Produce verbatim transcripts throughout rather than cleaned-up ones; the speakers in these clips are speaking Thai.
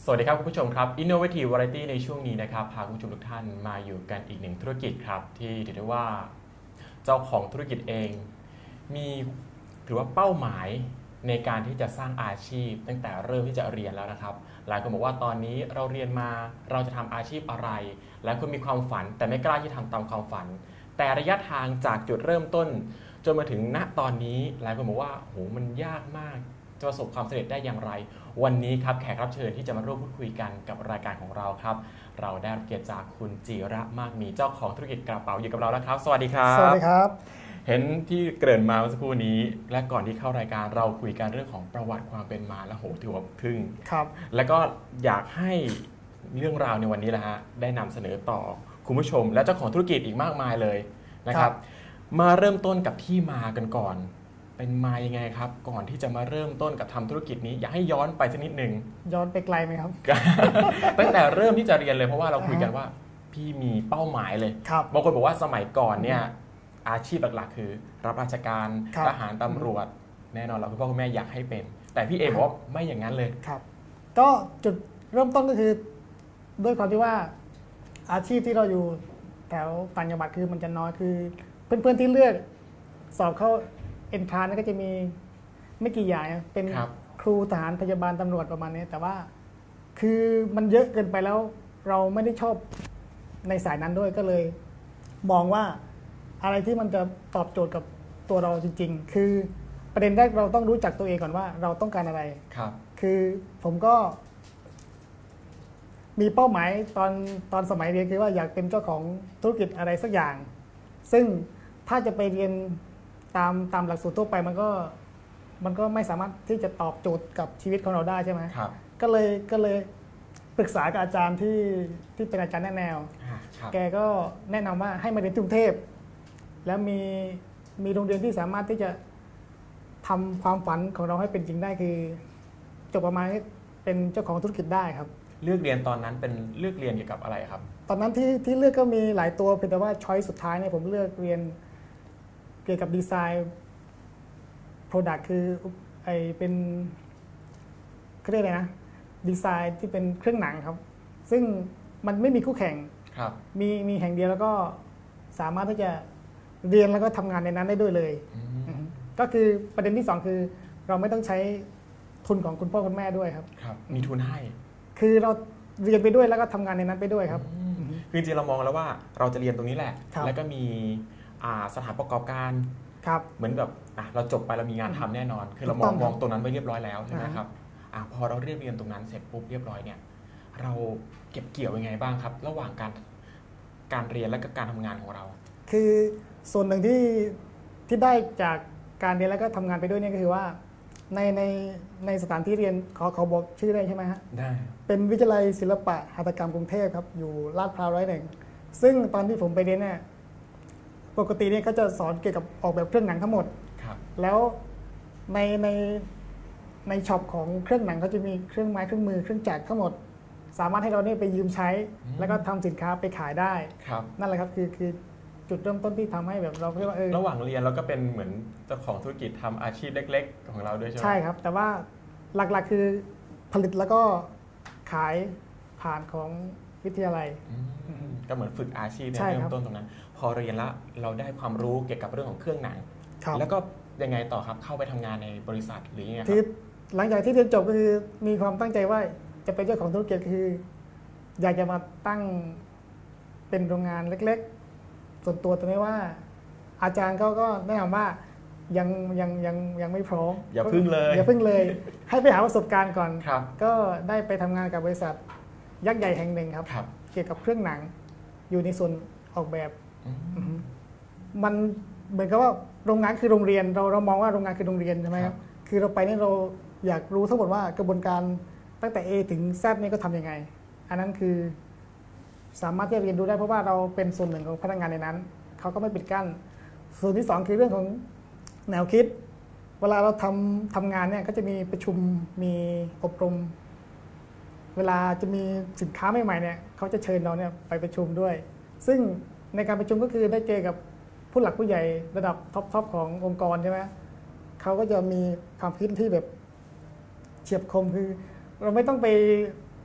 วัสดีครับคุณผู้ชมครับ Innovative Variety ในช่วงนี้นะครับพาคุณผู้ชมทุกท่านมาอยู่กันอีกหนึ่งธุรกิจครับที่ถือได้ว่าเจ้าของธุรกิจเองมีถือว่าเป้าหมายในการที่จะสร้างอาชีพตั้งแต่เริ่มที่จะเรียนแล้วนะครับหลายคนบอกว่าตอนนี้เราเรียนมาเราจะทำอาชีพอะไรหลายคนมีความฝันแต่ไม่กล้าที่ทำตามความฝันแต่ระยะทางจากจุดเริ่มต้นจนมาถึงณตอนนี้หลายคนบอกว่าโหมันยากมากจะประสบความสำเร็จได้อย่างไรวันนี้ครับแขกรับเชิญที่จะมาร่วมพูดคุยกันกับรายการของเราครับเราได้รับเกียรติจากคุณจิระมากมีเจ้าของธุรกิจกระเป๋าอยู่กับเราแล้วครับสวัสดีครับสวัสดีครับเห็นที่เกริ่นมาเมื่อสักครู่นี้และก่อนที่เข้ารายการเราคุยกันเรื่องของประวัติความเป็นมาและโหถือว่าทึ่งครับแล้วก็อยากให้เรื่องราวในวันนี้แหละฮะได้นำเสนอต่อคุณผู้ชมและเจ้าของธุรกิจอีกมากมายเลยนะครับมาเริ่มต้นกับที่มากันก่อนเป็นมายังไงครับก่อนที่จะมาเริ่มต้นกับทำธุรกิจนี้อยากให้ย้อนไปสักนิดหนึ่งย้อนไปไกลไหมครับตั้งแต่เริ่มที่จะเรียนเลยเพราะว่าเราคุยกันว่าพี่มีเป้าหมายเลยบางคนบอกว่าสมัยก่อนเนี่ยอาชีพหลักๆคือรับราชการทหารตำรวจแน่นอนเราคุณพ่อคุณแม่อยากให้เป็นแต่พี่เอบอกว่าไม่อย่างนั้นเลยครับก็จุดเริ่มต้นก็คือด้วยความที่ว่าอาชีพที่เราอยู่แถวต่างจังหวัดคือมันจะน้อยคือเพื่อนๆที่เลือกสอบเข้าเอ็นทรานก็จะมีไม่กี่อย่างเป็นครูทหารพยาบาลตำรวจประมาณนี้แต่ว่าคือมันเยอะเกินไปแล้วเราไม่ได้ชอบในสายนั้นด้วยก็เลยมองว่าอะไรที่มันจะตอบโจทย์กับตัวเราจริงๆคือประเด็นแรกเราต้องรู้จักตัวเองก่อนว่าเราต้องการอะไรครับคือผมก็มีเป้าหมายตอนตอนสมัยเรียนคือว่าอยากเป็นเจ้าของธุรกิจอะไรสักอย่างซึ่งถ้าจะไปเรียนตามตามหลักสูตรทั่วไปมันก็มันก็ไม่สามารถที่จะตอบโจทย์กับชีวิตของเราได้ใช่ไหมครับก็เลยก็เลยปรึกษากับอาจารย์ที่ที่เป็นอาจารย์แนะแนวแกก็แนะนำว่าให้มาเรียนกรุงเทพแล้วมีมีโรงเรียนที่สามารถที่จะทำความฝันของเราให้เป็นจริงได้คือจบประมาณเป็นเจ้าของธุรกิจได้ครับเลือกเรียนตอนนั้นเป็นเลือกเรียนเกี่ยวกับอะไรครับตอนนั้นที่ที่เลือกก็มีหลายตัวเพียงแต่ว่าช้อยสุดท้ายเนี่ยผมเลือกเรียนเกี่ยวกับดีไซน์ Product คือไอเป็นเขาเรียกอะไรนะดีไซน์ที่เป็นเครื่องหนังครับซึ่งมันไม่มีคู่แข่งมีมีแห่งเดียวแล้วก็สามารถที่จะเรียนแล้วก็ทำงานในนั้นได้ด้วยเลยก็คือประเด็นที่สองคือเราไม่ต้องใช้ทุนของคุณพ่อคุณแม่ด้วยครับครับมีทุนให้คือเราเรียนไปด้วยแล้วก็ทำงานในนั้นไปด้วยครับคือจริงๆเรามองแล้วว่าเราจะเรียนตรงนี้แหละแล้วก็มีสถานประกอบการเหมือนแบบเราจบไปเรามีงานทำแน่นอนคือเรามองมองตรงนั้นไว้เรียบร้อยแล้วใช่ไหมครับพอเราเรียนเรียนตรงนั้นเสร็จปุ๊บเรียบร้อยเนี่ยเราเก็บเกี่ยวยังไงบ้างครับระหว่างการการเรียนและก็การทำงานของเราคือส่วนหนึ่งที่ที่ได้จากการเรียนแล้วก็ทำงานไปด้วยเนี่ยก็คือว่าในในในสถานที่เรียนขอขอบอกชื่อได้ใช่ไหมฮะได้เป็นวิทยาลัยศิลปะหัตถกรรมกรุงเทพครับอยู่ลาดพร้าวร้อยหนึ่งซึ่งตอนที่ผมไปเรียนเนี่ยปกติเนี่ยเขาจะสอนเกี่ยวกับออกแบบเครื่องหนังทั้งหมดแล้วในในในช็อปของเครื่องหนังเขาจะมีเครื่องไม้เครื่องมือเครื่องจักรทั้งหมดสามารถให้เราเนี่ยไปยืมใช้แล้วก็ทำสินค้าไปขายได้นั่นแหละครับคือคือจุดเริ่มต้นที่ทำให้แบบเราเรียกว่าเออระหว่างเรียนเราก็เป็นเหมือนเจ้าของธุรกิจทำอาชีพเล็กๆของเราด้วยใช่ไหมใช่ครับแต่ว่าหลักๆคือผลิตแล้วก็ขายผ่านของวิทยาลัยก็เหมือนฝึกอาชีพในเริ่มต้นตรงนั้นพอเรียนแล้วเราได้ความรู้เกี่ยวกับเรื่องของเครื่องหนังแล้วก็ยังไงต่อครับเข้าไปทำงานในบริษัทหรือยังไงครับหลังจากที่เรียนจบก็คือมีความตั้งใจว่าจะเป็นเจ้าของธุรกิจคืออยากจะมาตั้งเป็นโรงงานเล็กๆส่วนตัวตรงนี้ว่าอาจารย์เขาก็แนะนำว่ายังยังยังยังไม่พร้อมอย่าพึ่งเลยอย่าพึ่งเลยให้ไปหาประสบการณ์ก่อนก็ได้ไปทำงานกับบริษัทยักษ์ใหญ่แห่งหนึ่งครับเกี่ยวกับเครื่องหนังอยู่ในส่วนออกแบบมันเหมือนกับว่าโรงงานคือโรงเรียนเราเรามองว่าโรงงานคือโรงเรียนใช่ไหมครับคือเราไปนี่เราอยากรู้ทั้งหมดว่ากระบวนการตั้งแต่ A ถึง Z นี่ก็ทำยังไงอันนั้นคือสามารถที่จะเรียนรู้ได้เพราะว่าเราเป็นส่วนหนึ่งของพนักงานในนั้นเขาก็ไม่ปิดกั้นส่วนที่สองคือเรื่องของแนวคิดเวลาเราทำทำงานเนี่ยก็จะมีประชุมมีอบรมเวลาจะมีสินค้าใหม่ๆเนี่ยเขาจะเชิญเราเนี่ยไปประชุมด้วยซึ่งในการประชุมก็คือได้เจอกับผู้หลักผู้ใหญ่ระดับท็อปๆขององค์กรใช่ไหมเขาก็จะมีความคิดที่แบบเฉียบคมคือเราไม่ต้องไป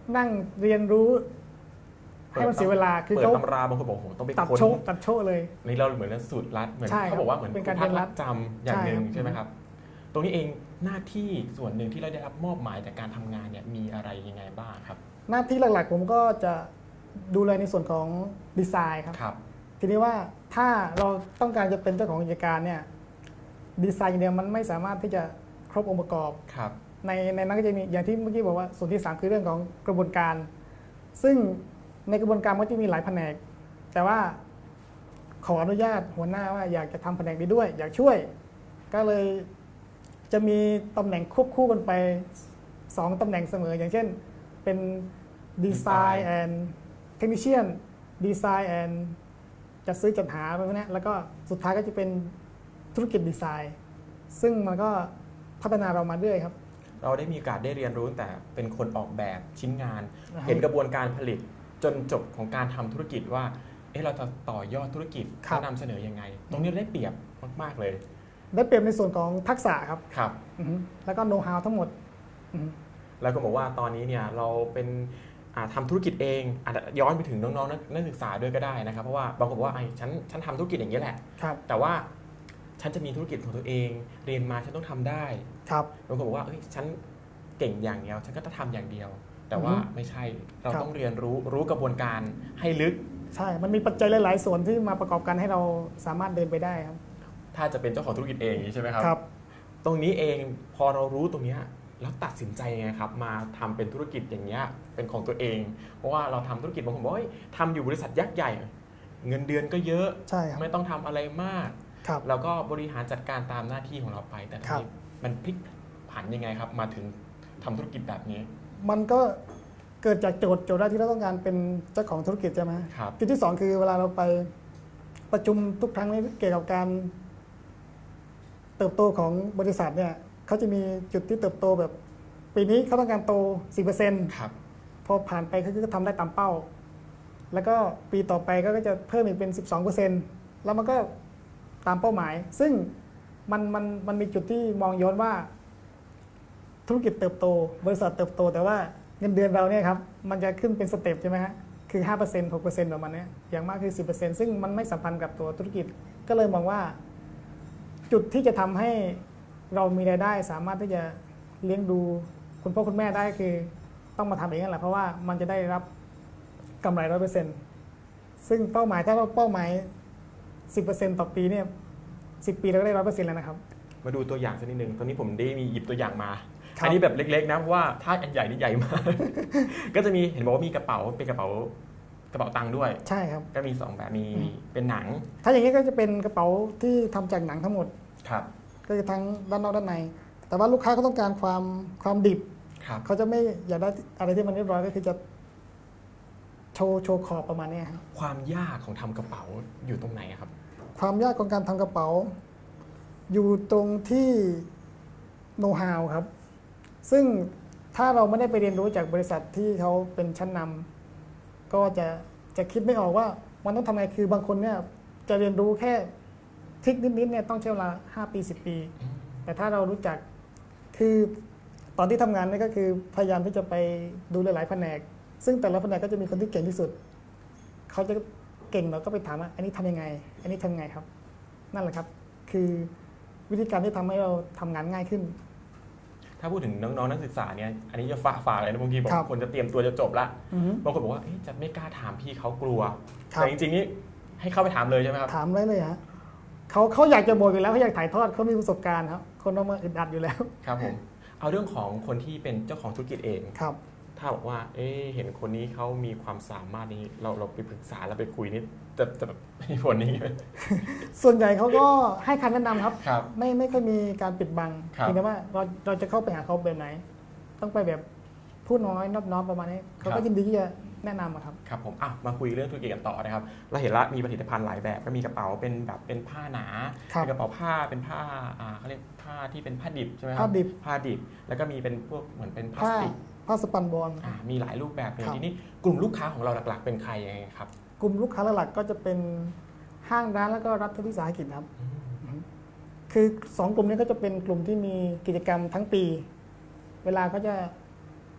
นั่งเรียนรู้ให้มันเสียเวลาคือเขาเปิดตำราบางคนบอกผมต้องไปตัดโชว์ตัดโชว์เลยนี่เราเหมือนสูตรลัดเหมือนเขาบอกว่าเหมือนเป็นการพัเรียนรัดจำอย่างหนึ่งใช่ไหมครับตรงนี้เองหน้าที่ส่วนหนึ่งที่เราได้รับมอบหมายจากการทำงานเนี่ยมีอะไรยังไงบ้างครับหน้าที่หลักๆผมก็จะดูแลในส่วนของดีไซน์ครับ ทีนี้ว่าถ้าเราต้องการจะเป็นเจ้าของกิจการเนี่ยดีไซน์อย่างเดียวมันไม่สามารถที่จะครบองค์ประกอบในในนั้นก็จะมีอย่างที่เมื่อกี้บอกว่าส่วนที่สามคือเรื่องของกระบวนการ ซึ่งในกระบวนการมันจะมีหลายแผนกแต่ว่าขออนุญาตหัวหน้าว่าอยากจะทำแผนกนี้ด้วยอยากช่วยก็เลยจะมีตำแหน่งควบคู่กันไปสองตำแหน่งเสมออย่างเช่นเป็นดีไซน์แอนด์เทคนิชเชียนดีไซน์แอนด์จะซื้อจัดหาไปพวกนี้แล้วก็สุดท้ายก็จะเป็นธุรกิจดีไซน์ซึ่งมันก็พัฒนาเรามาเรื่อยครับเราได้มีโอกาสได้เรียนรู้แต่เป็นคนออกแบบชิ้นงานเห็นกระบวนการผลิตจนจบของการทำธุรกิจว่าเอ๊ะเราจะต่อยอดธุรกิจจะนำเสนอยังไงตรงนี้ได้เปรียบมากๆเลยได้เปรียบในส่วนของทักษะครับครับแล้วก็โน้ตฮาวทั้งหมดแล้วก็บอกว่าตอนนี้เนี่ยเราเป็นทำธุรกิจเองอาจจะย้อนไปถึงน้องๆนักศึกษาด้วยก็ได้นะครับเพราะว่าบางคนบอกว่าไอ้ฉันฉันทำธุรกิจอย่างนี้แหละแต่ว่าฉันจะมีธุรกิจของตัวเองเรียนมาฉันต้องทำได้บางคนบอกว่าเอ้ยฉันเก่งอย่างเดียวฉันก็จะทำอย่างเดียวแต่ว่าไม่ใช่เราต้องเรียนรู้รู้กระบวนการให้ลึกใช่มันมีปัจจัยหลายๆส่วนที่มาประกอบกันให้เราสามารถเดินไปได้ครับถ้าจะเป็นเจ้าของธุรกิจเองใช่ไหมครับครับตรงนี้เองพอเรารู้ตรงนี้แล้วตัดสินใจไงครับมาทำเป็นธุรกิจอย่างเงี้ยเป็นของตัวเองเพราะว่าเราทำธุรกิจบางคนบอกว่าทำอยู่บริษัทยักษ์ใหญ่เงินเดือนก็เยอะไม่ต้องทำอะไรมากแล้วก็บริหารจัดการตามหน้าที่ของเราไปแต่ทีนี้มันพลิกผันยังไงครับมาถึงทำธุรกิจแบบนี้มันก็เกิดจากโจทย์โจทย์แรกที่เราต้องการเป็นเจ้าของธุรกิจใช่ไหมครับจุดที่สองคือเวลาเราไปประชุมทุกครั้งเกี่ยวกับการเติบโตของบริษัทเนี่ยเขาจะมีจุดที่เติบโตแบบปีนี้เขาต้องการโต สี่เปอร์เซ็นต์ ครับพอผ่านไปเขาก็ทำได้ตามเป้าแล้วก็ปีต่อไปก็จะเพิ่มอีกเป็น สิบสองเปอร์เซ็นต์ แล้วมันก็ตามเป้าหมายซึ่งมันมันมันมีจุดที่มองย้อนว่าธุรกิจเติบโตบริษัทเติบโตแต่ว่าเงินเดือนเราเนี่ยครับมันจะขึ้นเป็นสเต็ปใช่ไหมฮะคือ ห้าเปอร์เซ็นต์ หกเปอร์เซ็นต์ ประมาณนี้อย่างมากคือ สิบเปอร์เซ็นต์ ซึ่งมันไม่สัมพันธ์กับตัวธุรกิจก็เลยมองว่าจุดที่จะทำให้เรามีรายได้สามารถที่จะเลี้ยงดูคุณพ่อคุณแม่ได้คือต้องมาทำเองนั่นแหละเพราะว่ามันจะได้รับกำไร ร้อยเปอร์เซ็นต์ ซึ่งเป้าหมายถ้าเราเป้าหมาย สิบเปอร์เซ็นต์ ต่อปีเนี่ยสิบปีเราก็ได้ ร้อยเปอร์เซ็นต์ แล้วนะครับมาดูตัวอย่างสักนิดนึงตอนนี้ผมได้มีหยิบตัวอย่างมาอันนี้แบบเล็กๆนะเพราะว่าถ้าอันใหญ่นี่ใหญ่มากก็จะมีเห็นบอกว่ามีกระเป๋าเป็นกระเป๋ากระเป๋าตังค์ด้วยใช่ครับก็มีสองแบบมีเป็นหนังถ้าอย่างนี้ก็จะเป็นกระเป๋าที่ทำจากหนังทั้งหมดครับก็จะทั้งด้านนอกด้านในแต่ว่าลูกค้าเขาต้องการความความดิบเขาจะไม่อยากได้อะไรที่มันเรียบร้อยก็คือจะโชว์โชว์ขอบประมาณนี้ครับความยากของทำกระเป๋าอยู่ตรงไหนครับความยากของการทำกระเป๋าอยู่ตรงที่โน้ตฮาวครับซึ่งถ้าเราไม่ได้ไปเรียนรู้จากบริษัทที่เขาเป็นชั้นนำก็จะจะคิดไม่ออกว่ามันต้องทำไงคือบางคนเนี่ยจะเรียนรู้แค่ทริคนิดๆเนี่ยต้องใช้เวลาห้าปีสิบปีแต่ถ้าเรารู้จักคือตอนที่ทำงานนี่ก็คือพยายามที่จะไปดูหลายๆแผนกซึ่งแต่ละแผนกก็จะมีคนที่เก่งที่สุดเขาจะเก่งเราก็ไปถามว่าอันนี้ทำยังไงอันนี้ทำยังไงครับนั่นแหละครับคือวิธีการที่ทำให้เราทำงานง่ายขึ้นถ้าพูดถึงน้องๆนักศึกษาเนี่ยอันนี้จะฝากฝากเลยนะบางทีบอกคนจะเตรียมตัวจะจบละบางคนบอกว่าจะไม่กล้าถามพี่เขากลัวแต่จริงๆนี่ให้เข้าไปถามเลยใช่ไหมครับถามได้เลยฮะเขาเขาอยากจะบอกอยู่แล้วเขาอยากถ่ายทอดเขามีประสบการณ์ครับคนเรามาอึดอัดอยู่แล้วครับผมเอาเรื่องของคนที่เป็นเจ้าของธุรกิจเองครับถ้าบอกว่าเอ๊เห็นคนนี้เขามีความสามารถนี้เราเราไปปรึกษาแล้วไปคุยนิดจะจะแบบมีผลนี้ไหมส่วนใหญ่เขาก็ให้คำแนะนำครับไม่ไม่ค่อยมีการปิดบังเพียงแต่ว่าเราเราจะเข้าไปหาเขาแบบไหนต้องไปแบบพูดน้อยนอบน้อมประมาณนี้เขาก็ยินดีที่จะแนะนำครับครับผมอ่ะมาคุยเรื่องธุรกิจกันต่อนะครับเราเห็นแล้วมีผลิตภัณฑ์หลายแบบก็มีกระเป๋าเป็นแบบเป็นผ้าหนาเป็นกระเป๋าผ้าเป็นผ้าอ่าเขาเรียกผ้าที่เป็นผ้าดิบใช่ไหมครับผ้าดิบผ้าดิบแล้วก็มีเป็นพวกเหมือนเป็นพลาสติกผ้าสปันบอลมีหลายรูปแบบเลยทีนี้กลุ่มลูกค้าของเราหลักๆเป็นใครยังไงครับกลุ่มลูกค้าหลักๆก็จะเป็นห้างร้านแล้วก็รัฐวิสาหกิจครับคือสองกลุ่มนี้ก็จะเป็นกลุ่มที่มีกิจกรรมทั้งปีเวลาเขาจะ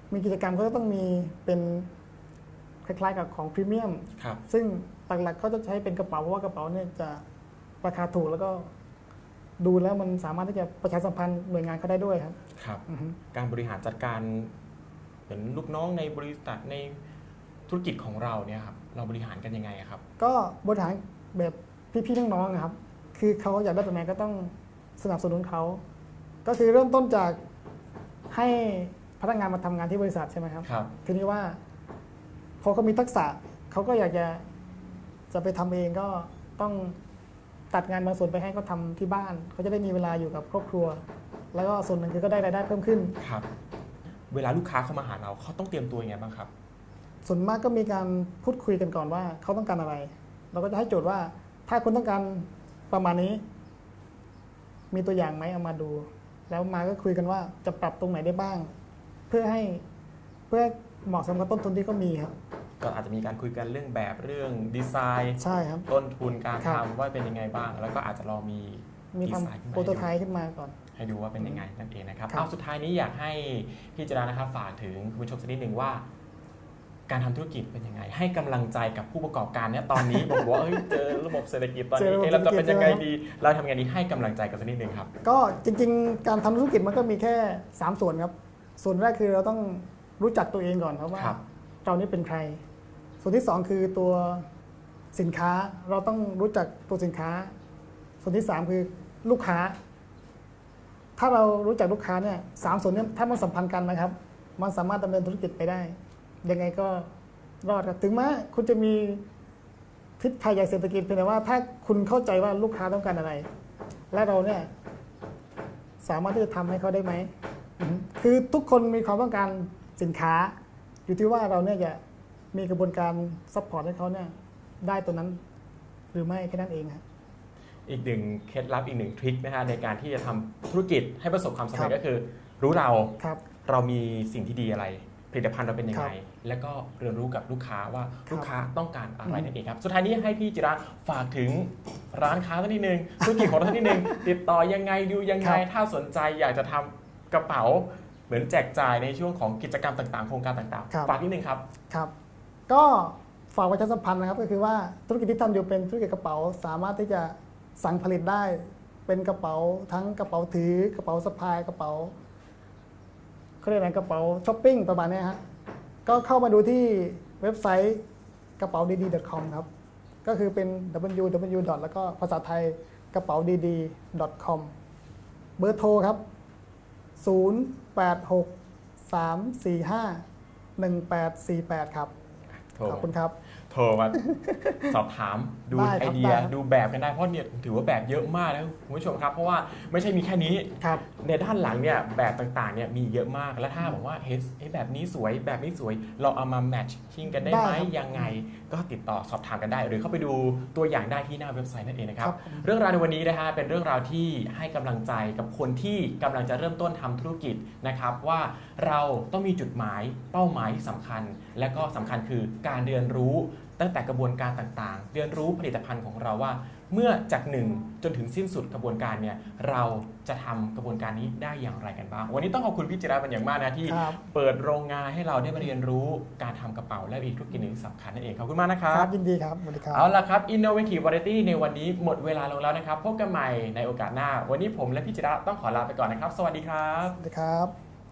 มีกิจกรรมก็ต้องมีเป็นคล้ายๆกับของพรีเมียมซึ่งหลักๆเขาจะใช้เป็นกระเป๋าเพราะว่ากระเป๋าเนี่ยจะราคาถูกแล้วก็ดูแล้วมันสามารถที่จะประชาสัมพันธ์หน่วยงานเขาได้ด้วยครับครับการบริหารจัดการเหมือนลูกน้องในบริษัทในธุรกิจของเราเนี่ยครับเราบริหารกันยังไงครับก็บริหารแบบพี่ๆน้องๆนะครับคือเขาอยากได้ตำแหน่งก็ต้องสนับสนุนเขาก็คือเริ่มต้นจากให้พนักงานมาทำงานที่บริษัทใช่ไหมครับครับทีนี้ว่าพอเขามีทักษะเขาก็อยากจะจะไปทำเองก็ต้องตัดงานบางส่วนไปให้เขาทำที่บ้านเขาจะได้มีเวลาอยู่กับครอบครัวแล้วก็ส่วนหนึ่งคือก็ได้รายได้เพิ่มขึ้นครับเวลาลูกค้าเข้ามาหาเราเขาต้องเตรียมตัวยังไงบ้างครับส่วนมากก็มีการพูดคุยกันก่อนว่าเขาต้องการอะไรเราก็จะให้โจทย์ว่าถ้าคุณต้องการประมาณนี้มีตัวอย่างไหมเอามาดูแล้วมาก็คุยกันว่าจะปรับตรงไหนได้บ้างเพื่อให้เพื่อเหมาะสมกับต้นทุนที่เขามีครับก็อาจจะมีการคุยกันเรื่องแบบเรื่องดีไซน์ใช่ครับต้นทุนการทำว่าเป็นยังไงบ้างแล้วก็อาจจะลองมีมีทำโปรโตไทป์ขึ้นมาก่อนให้ดูว่าเป็นยังไงนั่นเองนะครับเอาสุดท้ายนี้อยากให้พี่จรานะครับฝากถึงคุณผู้ชมสักนิดหนึ่งว่าการทำธุรกิจเป็นยังไงให้กำลังใจกับผู้ประกอบการเนี่ยตอนนี้บอกว่าเฮ้ยเจอระบบเศรษฐกิจตอนนี้เราจะเป็นยังไงดีเราทำยังไงดีให้กำลังใจกันสักนิดหนึ่งครับก็จริงๆการทำธุรกิจมันก็มีแค่สามส่วนครับส่วนแรกคือเราต้องรู้จักตัวเองก่อนครับว่าเรานี่เป็นใครส่วนที่สองคือตัวสินค้าเราต้องรู้จักตัวสินค้าส่วนที่สามคือลูกค้าถ้าเรารู้จักลูกค้าเนี่ยสามส่วนนี้ถ้ามันสัมพันธ์กันนะครับมันสามารถดำเนินธุรกิจไปได้ยังไงก็รอดครับถึงแม้คุณจะมีพิษภัยจากเศรษฐกิจเพียงแต่ว่าถ้าคุณเข้าใจว่าลูกค้าต้องการอะไรและเราเนี่ยสามารถที่จะทำให้เขาได้ไหมคือทุกคนมีความต้องการสินค้าอยู่ที่ว่าเราเนี่ยจะมีกระบวนการซัพพอร์ตให้เขาเนี่ยได้ตัวนั้นหรือไม่แค่นั้นเองครับอีกหนึ่งเคล็ดลับอีกหนึ่งทริคนะฮะในการที่จะทำธุรกิจให้ประสบความสำเร็จก็คือรู้เราเรามีสิ่งที่ดีอะไรผลิตภัณฑ์เราเป็นยังไงแล้วก็เรียนรู้กับลูกค้าว่าลูกค้าต้องการอะไรนั่นเองครับสุดท้ายนี้ให้พี่จิระฝากถึงร้านค้าสักนิดนึงธุรกิจของเราสักนิดนึงติดต่อยังไงดูยังไงถ้าสนใจอยากจะทำกระเป๋าเหมือนแจกจ่ายในช่วงของกิจกรรมต่างๆโครงการต่างๆฝากนิดนึงครับครับก็ฝากประชาสัมพันธ์นะครับก็คือว่าธุรกิจที่ทำอยู่เป็นธุรกิจกระเป๋าสามารถที่จะสั่งผลิตได้เป็นกระเป๋าทั้งกระเป๋าถือกระเป๋าสะพายกระเป๋าเขาเรียกอะไรกระเป๋าช้อปปิ้งประมาณนี้ฮะก็เข้ามาดูที่เว็บไซต์กระเป๋าดีดี .com ครับก็คือเป็น ดับเบิลยู ดับเบิลยู แล้วก็ภาษาไทยกระเป๋าดีดี .com เบอร์โทรครับศูนย์ แปด หก สาม สี่ ห้า หนึ่ง แปด สี่ แปดครับขอบคุณครับโทรมาสอบถามดูไอเดียดูแบบกันได้เพราะเนี่ยถือว่าแบบเยอะมากนะคุณผู้ชมครับเพราะว่าไม่ใช่มีแค่นี้ในด้านหลังเนี่ยแบบต่างๆเนี่ยมีเยอะมากและถ้าบอกว่าเฮ้ยแบบนี้สวยแบบนี้สวยเราเอามาแมทชิ่งกันได้ไหมยังไงก็ติดต่อสอบถามกันได้หรือเข้าไปดูตัวอย่างได้ที่หน้าเว็บไซต์นั่นเองนะครับเรื่องราวในวันนี้นะฮะเป็นเรื่องราวที่ให้กำลังใจกับคนที่กำลังจะเริ่มต้นทำธุรกิจนะครับว่าเราต้องมีจุดหมายเป้าหมายที่สำคัญและก็สำคัญคือการเรียนรู้ตั้งแต่กระบวนการต่างๆเรียนรู้ผลิตภัณฑ์ของเราว่าเมื่อจากหนึ่งจนถึงสิ้นสุดกระบวนการเนี่ยเราจะทำกระบวนการนี้ได้อย่างไรกันบ้างวันนี้ต้องขอบคุณพี่จิระเป็นอย่างมากนะที่เปิดโรงงานให้เราได้มาเรียนรู้การทำกระเป๋าและอีกธุรกิจหนึ่งที่สำคัญนั่นเองขอบคุณมากนะครับครับยินดีครับสวัสดีครับเอาล่ะครับ Innovative Variety ในวันนี้หมดเวลาลงแล้วนะครับพบกันใหม่ในโอกาสหน้าวันนี้ผมและพี่จิระต้องขอลาไปก่อนนะครับสวัสดีครับสวัสดีครับ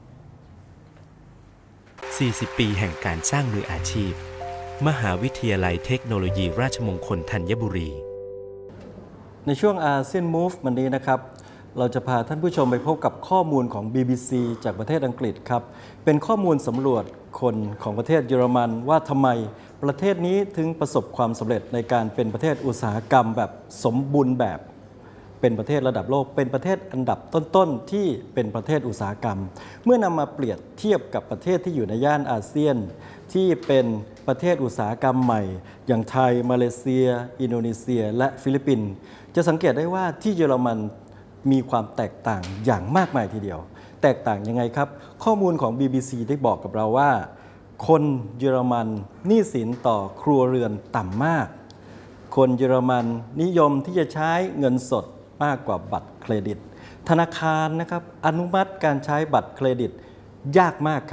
สี่สิบ ปีแห่งการสร้างมืออาชีพมหาวิทยาลัยเทคโนโลยีราชมงคลธัญบุรีในช่วง อาเซียน Move วันนี้นะครับเราจะพาท่านผู้ชมไปพบกับข้อมูลของ บี บี ซี จากประเทศอังกฤษครับเป็นข้อมูลสำรวจคนของประเทศเยอรมันว่าทำไมประเทศนี้ถึงประสบความสำเร็จในการเป็นประเทศอุตสาหกรรมแบบสมบูรณ์แบบเป็นประเทศระดับโลกเป็นประเทศอันดับต้นๆที่เป็นประเทศอุตสาหกรรมเมื่อนำมาเปรียบเทียบกับประเทศที่อยู่ในย่านอาเซียนที่เป็นประเทศอุตสาหกรรมใหม่อย่างไทยมาเลเซียอินโดนีเซียและฟิลิปปินส์จะสังเกตได้ว่าที่เยอรมันมีความแตกต่างอย่างมากมายทีเดียวแตกต่างยังไงครับข้อมูลของ บี บี ซี ได้บอกกับเราว่าคนเยอรมันหนี้สินต่อครัวเรือนต่ำมากคนเยอรมันนิยมที่จะใช้เงินสดมากกว่าบัตรเครดิตธนาคารนะครับอนุมัติการใช้บัตรเครดิตยากมากครับ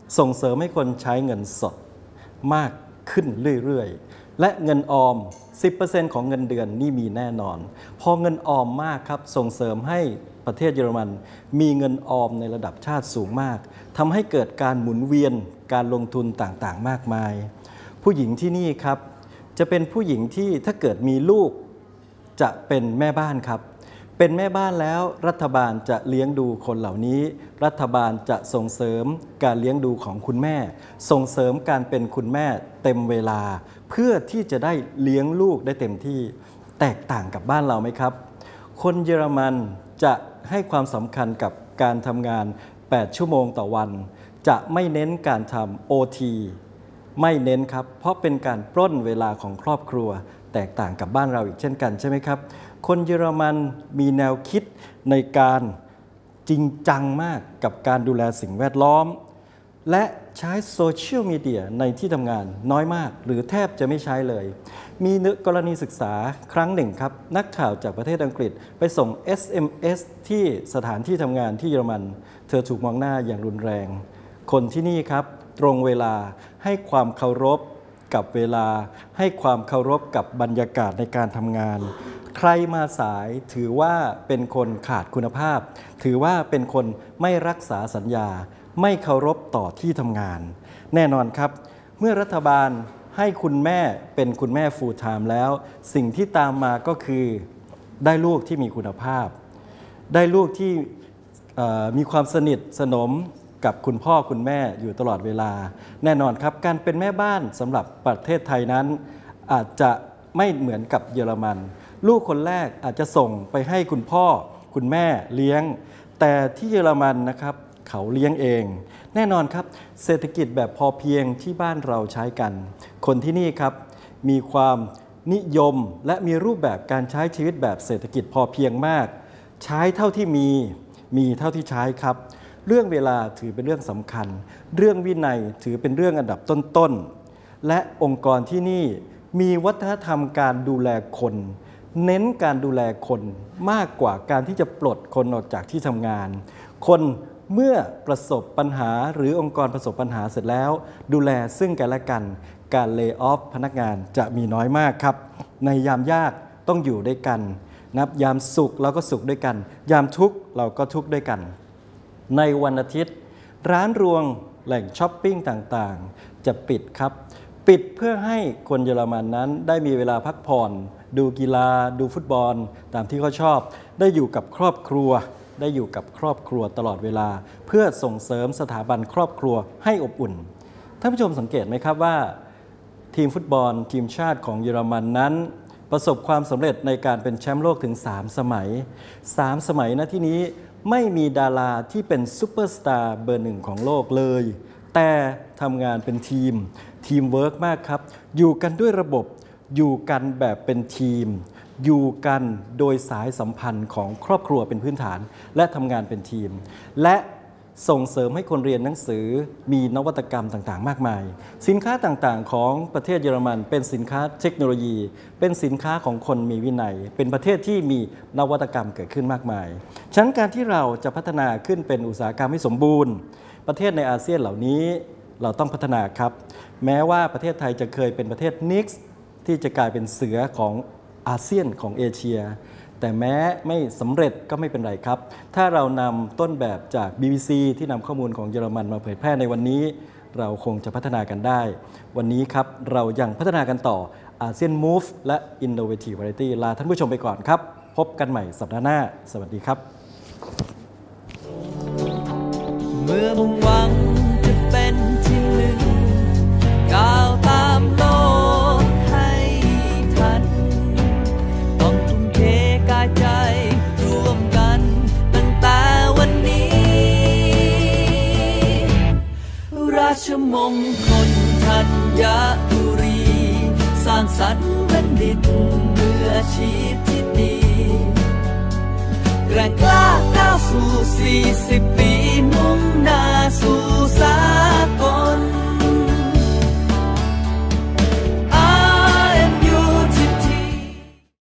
ส่งเสริมให้คนใช้เงินสดมากขึ้นเรื่อยๆและเงินออม สิบเปอร์เซ็นต์ ของเงินเดือนนี่มีแน่นอนพอเงินออมมากครับส่งเสริมให้ประเทศเยอรมันมีเงินออมในระดับชาติสูงมากทำให้เกิดการหมุนเวียนการลงทุนต่างๆมากมายผู้หญิงที่นี่ครับจะเป็นผู้หญิงที่ถ้าเกิดมีลูกจะเป็นแม่บ้านครับเป็นแม่บ้านแล้วรัฐบาลจะเลี้ยงดูคนเหล่านี้รัฐบาลจะส่งเสริมการเลี้ยงดูของคุณแม่ส่งเสริมการเป็นคุณแม่เต็มเวลาเพื่อที่จะได้เลี้ยงลูกได้เต็มที่แตกต่างกับบ้านเราไหมครับคนเยอรมันจะให้ความสำคัญกับการทำงานแปดชั่วโมงต่อวันจะไม่เน้นการทำ โอ ที ไม่เน้นครับเพราะเป็นการปล้นเวลาของครอบครัวแตกต่างกับบ้านเราอีกเช่นกันใช่ไหมครับคนเยอรมันมีแนวคิดในการจริงจังมากกับการดูแลสิ่งแวดล้อมและใช้โซเชียลมีเดียในที่ทำงานน้อยมากหรือแทบจะไม่ใช้เลยมีกรณีศึกษาครั้งหนึ่งครับนักข่าวจากประเทศอังกฤษไปส่ง เอส เอ็ม เอส ที่สถานที่ทำงานที่เยอรมันเธอถูกมองหน้าอย่างรุนแรงคนที่นี่ครับตรงเวลาให้ความเคารพกับเวลาให้ความเคารพกับบรรยากาศในการทำงานใครมาสายถือว่าเป็นคนขาดคุณภาพถือว่าเป็นคนไม่รักษาสัญญาไม่เคารพต่อที่ทำงานแน่นอนครับเมื่อรัฐบาลให้คุณแม่เป็นคุณแม่ full time แล้วสิ่งที่ตามมาก็คือได้ลูกที่มีคุณภาพได้ลูกที่มีความสนิทสนมกับคุณพ่อคุณแม่อยู่ตลอดเวลาแน่นอนครับการเป็นแม่บ้านสำหรับประเทศไทยนั้นอาจจะไม่เหมือนกับเยอรมันลูกคนแรกอาจจะส่งไปให้คุณพ่อคุณแม่เลี้ยงแต่ที่เยอรมันนะครับเขาเลี้ยงเองแน่นอนครับเศรษฐกิจแบบพอเพียงที่บ้านเราใช้กันคนที่นี่ครับมีความนิยมและมีรูปแบบการใช้ชีวิตแบบเศรษฐกิจพอเพียงมากใช้เท่าที่มีมีเท่าที่ใช้ครับเรื่องเวลาถือเป็นเรื่องสำคัญเรื่องวินัยถือเป็นเรื่องอันดับต้นๆและองค์กรที่นี่มีวัฒนธรรมการดูแลคนเน้นการดูแลคนมากกว่าการที่จะปลดคนออกจากที่ทำงานคนเมื่อประสบปัญหาหรือองค์กรประสบปัญหาเสร็จแล้วดูแลซึ่งกันและกันการเลย์ออฟพนักงานจะมีน้อยมากครับในยามยากต้องอยู่ด้วยกันนับยามสุขเราก็สุขด้วยกันยามทุกข์เราก็ทุกข์ด้วยกันในวันอาทิตย์ร้านรวงแหล่งช้อปปิ้งต่างๆจะปิดครับปิดเพื่อให้คนเยอรมันนั้นได้มีเวลาพักผ่อนดูกีฬาดูฟุตบอลตามที่เขาชอบได้อยู่กับครอบครัวได้อยู่กับครอบครัวตลอดเวลาเพื่อส่งเสริมสถาบันครอบครัวให้อบอุ่นท่านผู้ชมสังเกตไหมครับว่าทีมฟุตบอลทีมชาติของเยอรมันนั้นประสบความสำเร็จในการเป็นแชมป์โลกถึงสามสมัยสามสมัยนะที่นี้ไม่มีดาราที่เป็นซุปเปอร์สตาร์เบอร์หนึ่งของโลกเลยแต่ทำงานเป็นทีมทีมเวิร์กมากครับอยู่กันด้วยระบบอยู่กันแบบเป็นทีมอยู่กันโดยสายสัมพันธ์ของครอบครัวเป็นพื้นฐานและทำงานเป็นทีมและส่งเสริมให้คนเรียนหนังสือมีนวัตกรรมต่างๆมากมายสินค้าต่างๆของประเทศเยอรมันเป็นสินค้าเทคโนโลยีเป็นสินค้าของคนมีวินัยเป็นประเทศที่มีนวัตกรรมเกิดขึ้นมากมายฉะนั้นการที่เราจะพัฒนาขึ้นเป็นอุตสาหกรรมให้สมบูรณ์ประเทศในอาเซียนเหล่านี้เราต้องพัฒนาครับแม้ว่าประเทศไทยจะเคยเป็นประเทศนิกส์ที่จะกลายเป็นเสือของอาเซียนของเอเชียแต่แม้ไม่สำเร็จก็ไม่เป็นไรครับถ้าเรานำต้นแบบจาก บี บี ซี ที่นำข้อมูลของเยอรมันมาเผยแพร่ในวันนี้เราคงจะพัฒนากันได้วันนี้ครับเรายังพัฒนากันต่ออาเซียน Move และ Innovative Variety ลาท่านผู้ชมไปก่อนครับพบกันใหม่สัปดาห์หน้าสวัสดีครับเมื่อมุ่งหวังจะเป็นที่หนึ่งก้าวตามโลกให้ทันต้องทุ่มเทกายใจร่วมกันตั้งแต่วันนี้ราชมงคลธัญบุรีสร้างสรรค์บัณฑิตมืออาชีพที่ดีแกร่งกล้าก้าวสู่สี่สิบปี